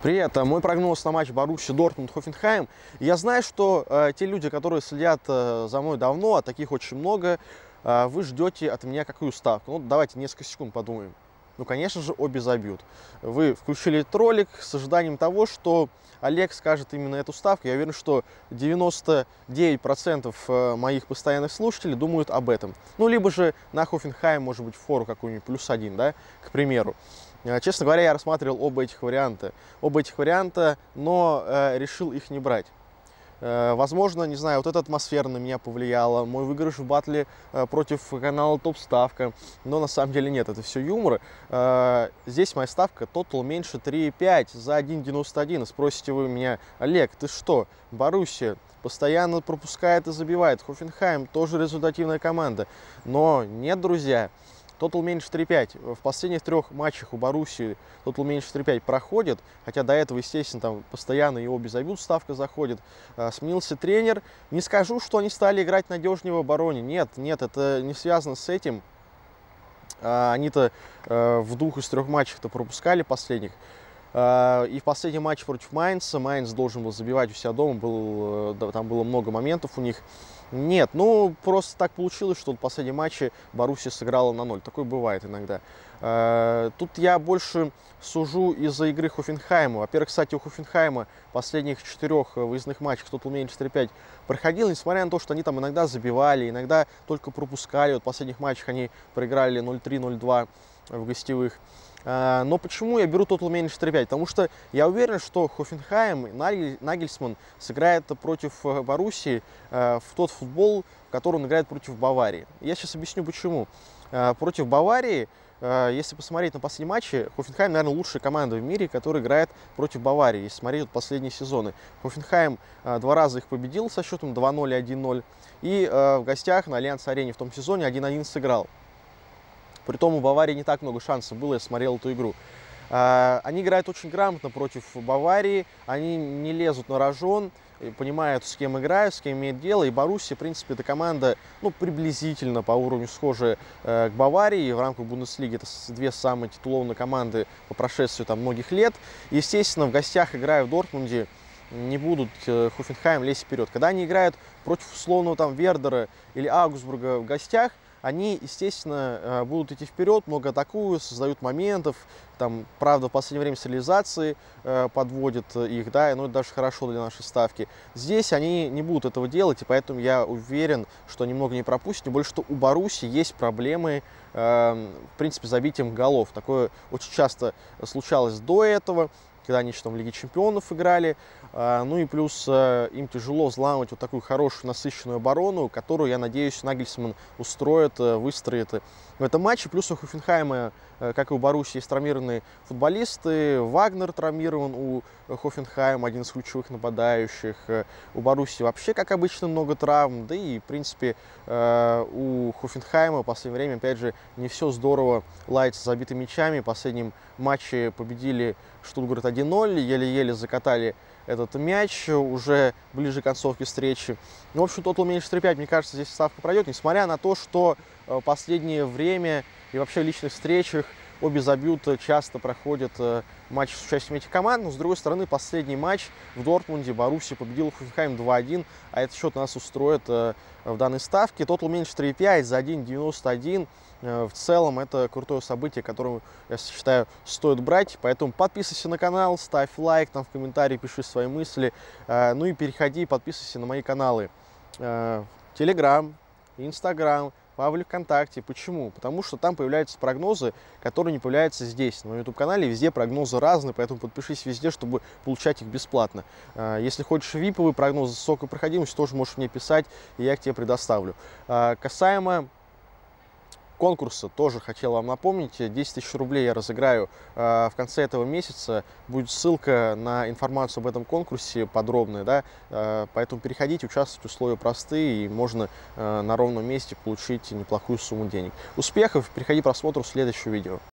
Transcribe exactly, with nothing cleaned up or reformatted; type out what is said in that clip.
Привет, мой прогноз на матч Боруссия Дортмунд-Хофенхайм. Я знаю, что э, те люди, которые следят э, за мной давно, а таких очень много, э, вы ждете от меня какую ставку. Ну, давайте несколько секунд подумаем. Ну, конечно же, обе забьют. Вы включили этот ролик с ожиданием того, что Олег скажет именно эту ставку. Я уверен, что девяносто девять процентов моих постоянных слушателей думают об этом. Ну, либо же на Хофенхайм, может быть, фору какую-нибудь плюс один, да, к примеру. Честно говоря, я рассматривал оба этих варианта. Оба этих варианта, но э, решил их не брать. Э, возможно, не знаю, вот эта атмосфера на меня повлияла, мой выигрыш в батле э, против канала Топ-ставка. Но на самом деле нет, это все юмор. Э, здесь моя ставка тотал меньше три и пять за один девяносто один. И спросите вы меня: Олег, ты что, Боруссия постоянно пропускает и забивает. Хофенхайм тоже результативная команда. Но нет, друзья. Тотал меньше три и пять. В последних трех матчах у Боруссии тотал меньше три и пять проходит. Хотя до этого, естественно, там постоянно и обе забьют, ставка заходит. А, сменился тренер. Не скажу, что они стали играть надежнее в обороне. Нет, нет, это не связано с этим. А, они-то а, в двух из трех матчах-то пропускали последних. А, и в последнем матче против Майнца, Майнц должен был забивать у себя дома, был, там было много моментов у них. Нет, ну просто так получилось, что в последнем матче Боруссия сыграла на ноль. Такое бывает иногда. Тут я больше сужу из-за игры Хофенхайма. Во-первых, кстати, у Хофенхайма последних четырех выездных матчах тотал меньше три и пять проходил, несмотря на то, что они там иногда забивали, иногда только пропускали. Вот в последних матчах они проиграли ноль три ноль два в гостевых. Но почему я беру тотал меньше три и пять? Потому что я уверен, что Хофенхайм, Нагельсман сыграет против Боруссии в тот футбол, в который он играет против Баварии. Я сейчас объясню почему. Против Баварии, если посмотреть на последние матчи, Хофенхайм, наверное, лучшая команда в мире, которая играет против Баварии, если смотреть вот последние сезоны. Хофенхайм два раза их победил со счетом два ноль и один ноль. И в гостях на Альянс-арене в том сезоне один один сыграл. Притом у Баварии не так много шансов было, я смотрел эту игру. Они играют очень грамотно против Баварии, они не лезут на рожон, понимают, с кем играют, с кем имеют дело. И Боруссия, в принципе, это команда, ну, приблизительно по уровню схожая к Баварии. В рамках Бундеслиги это две самые титулованные команды по прошествию там многих лет. Естественно, в гостях, играя в Дортмунде, не будут Хофенхайм лезть вперед. Когда они играют против условного там Вердера или Аугсбурга в гостях, они, естественно, будут идти вперед, много атакуют, создают моментов. Там, правда, в последнее время с реализацией э, подводят их, да, но это даже хорошо для нашей ставки. Здесь они не будут этого делать, и поэтому я уверен, что они много не пропустят. Тем более, что у Боруссии есть проблемы, э, в принципе, забитием голов. Такое очень часто случалось до этого, когда они еще там в Лиге Чемпионов играли. Ну и плюс им тяжело взламывать вот такую хорошую насыщенную оборону, которую, я надеюсь, Нагельсман устроит, выстроит в этом матче. Плюс у Хофенхайма, как и у Боруссии, есть травмированные футболисты. Вагнер травмирован у Хофенхайма, один из ключевых нападающих. У Боруссии вообще, как обычно, много травм. Да и, в принципе, у Хофенхайма в последнее время, опять же, не все здорово ладится с забитыми мячами. В последнем матче победили Штутгарт один ноль, еле-еле закатали этот мяч уже ближе к концовке встречи. Ну, в общем, тотал меньше три и пять, мне кажется, здесь ставка пройдет, несмотря на то, что в последнее время и вообще в личных встречах обе забьют часто проходят матчи с участием этих команд. Но, с другой стороны, последний матч в Дортмунде Боруссия победила Хофенхайм два один, а этот счет нас устроит в данной ставке. Тотал меньше три и пять за один девяносто один. В целом, это крутое событие, которое, я считаю, стоит брать. Поэтому подписывайся на канал, ставь лайк, там в комментарии пиши свои мысли. Ну и переходи и подписывайся на мои каналы. Телеграм, Инстаграм, Паблик ВКонтакте. Почему? Потому что там появляются прогнозы, которые не появляются здесь. На моем YouTube-канале везде прогнозы разные, поэтому подпишись везде, чтобы получать их бесплатно. Если хочешь виповые прогнозы с высокой проходимостью, тоже можешь мне писать, и я их тебе предоставлю. Касаемо конкурса, тоже хотел вам напомнить, десять тысяч рублей я разыграю э, в конце этого месяца. Будет ссылка на информацию об этом конкурсе подробная, да, э, поэтому переходите, участвуйте, условия простые, и можно э, на ровном месте получить неплохую сумму денег. Успехов, переходи к просмотру следующего видео.